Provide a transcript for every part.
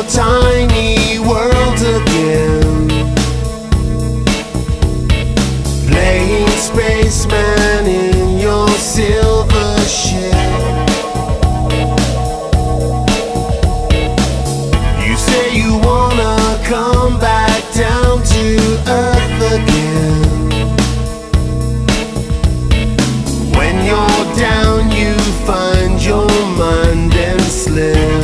tiny world again, playing spaceman in your silver shell. You say you wanna come back down to earth again. When you're down you find your mind and slip.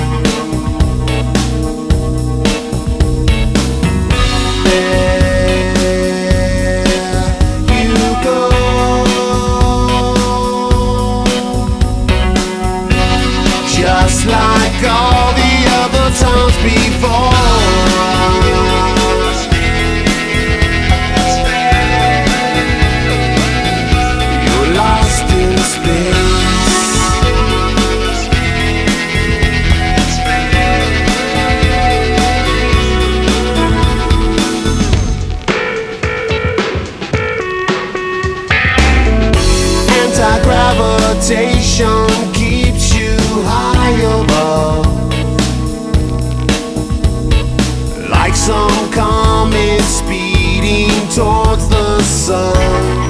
Just like all the other times before, you're lost in space. Anti-gravitation keeps you high above, like some comet speeding towards the sun.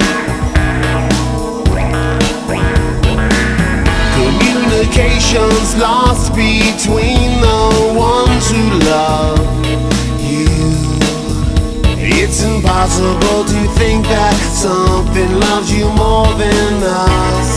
Communications lost between the ones who love you. It's impossible to think that something loves you more than us.